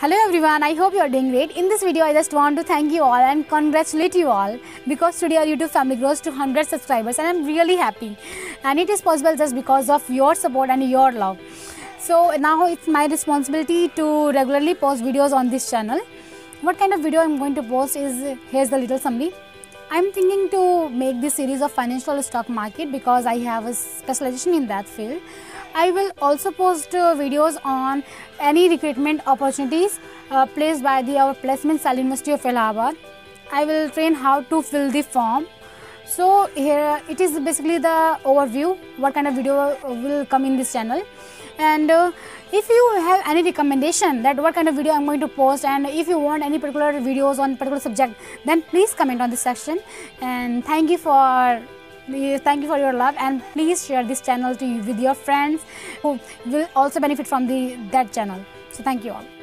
Hello everyone, I hope you are doing great. In this video, I just want to thank you all and congratulate you all because today our YouTube family grows to 100 subscribers and I'm really happy. And it is possible just because of your support and your love. So now it's my responsibility to regularly post videos on this channel. What kind of video I'm going to post is, here's the little summary. I'm thinking to make this series of financial stock market because I have a specialization in that field. I will also post videos on any recruitment opportunities placed by our placement cell University of Allahabad. I will train how to fill the form. So here it is basically the overview what kind of video will come in this channel. And if you have any recommendation that what kind of video I'm going to post, and if you want any particular videos on particular subject, then please comment on this section. And thank you for your love, and please share this channel with your friends who will also benefit from that channel. So thank you all.